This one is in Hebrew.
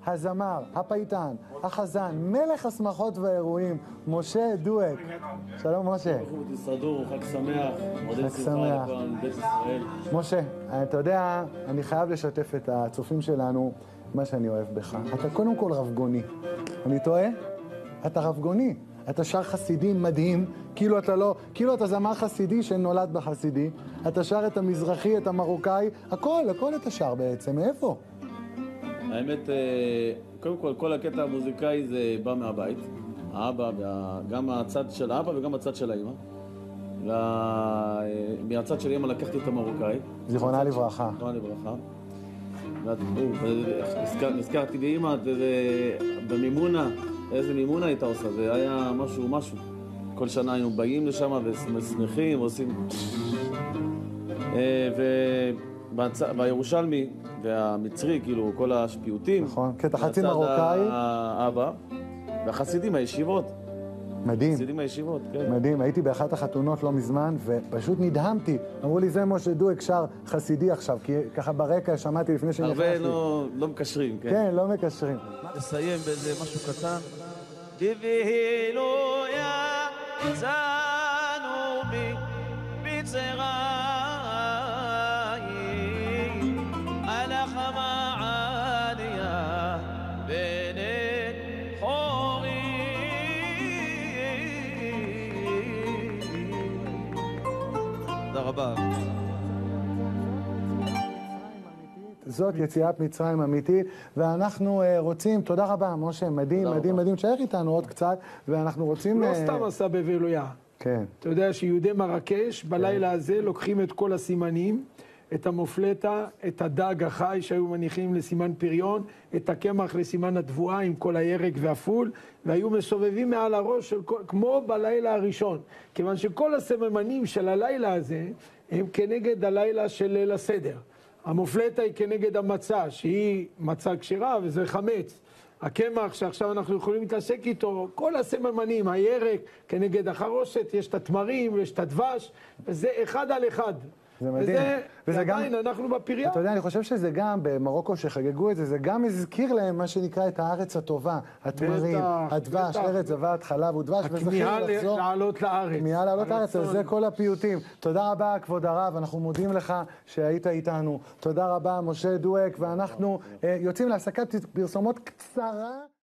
הזמר, הפייטן, החזן, מלך השמחות והאירועים, משה דואק. שלום משה. תסתדרו, חג שמח, מודל שמחה לכל בית ישראל. משה, אתה יודע, אני חייב לשתף את הצופים שלנו מה שאני אוהב בך. אתה קודם כל רבגוני. אני טועה? אתה רבגוני. אתה שר חסידי מדהים, כאילו אתה זמר חסידי שנולד בחסידי. אתה שר את המזרחי, את המרוקאי, הכל אתה שר בעצם. מאיפה? האמת, קודם כל הקטע המוזיקאי זה בא מהבית. האבא, גם הצד של האבא וגם הצד של האמא. מהצד של האמא לקחתי את המרוקאי. זיכרונה לברכה. זיכרונה לברכה. נזכרתי באמא, במימונה, איזה מימונה הייתה עושה, זה היה משהו. כל שנה היינו באים לשם ושמחים, עושים... והירושלמי והמצרי, כאילו, כל השפיוטים. נכון, קטע חצי מרוקאי. האבא, והחסידים, הישיבות. מדהים. חסידים הישיבות, כן. מדהים, הייתי באחת החתונות לא מזמן, ופשוט נדהמתי. אמרו לי, זה משה דואק שר חסידי עכשיו, כי ככה ברקע שמעתי לפני שנכנסתי. הרבה לא מקשרים, כן. כן, לא מקשרים. נסיים באיזה משהו קטן. דיבהילו יא זנובי בצראי הלך מעליה בנן חורי. תודה רבה. זאת יציאת מצרים אמיתית, ואנחנו רוצים, תודה רבה, משה, מדהים, תשאר איתנו עוד קצת, ואנחנו רוצים... לא סתם עשה בבילויה. כן. אתה יודע שיהודי מרקש, בלילה הזה לוקחים את כל הסימנים, את המופלטה, את הדג החי שהיו מניחים לסימן פריון, את הקמח לסימן התבואה עם כל הירק והפול, והיו מסובבים מעל הראש כמו בלילה הראשון. כיוון שכל הסממנים של הלילה הזה הם כנגד הלילה של ליל הסדר. המופלטה היא כנגד המצה, שהיא מצה כשרה וזה חמץ. הקמח שעכשיו אנחנו יכולים להתעסק איתו, כל הסממנים, הירק כנגד החרושת, יש את התמרים ויש את הדבש, וזה אחד על אחד. זה מדהים. וזה עדיין, אנחנו בפריה. אתה יודע, אני חושב שזה גם, במרוקו שחגגו את זה, זה גם הזכיר להם מה שנקרא את הארץ הטובה. התמרים, הדבש, ארץ זבת, חלב ודבש, הכמיהה לעלות לארץ. הכמיהה לעלות לארץ, זה כל הפיוטים. תודה רבה, כבוד הרב, אנחנו מודים לך שהיית איתנו. תודה רבה, משה דואק, ואנחנו יוצאים להפסקת פרסומות קצרה.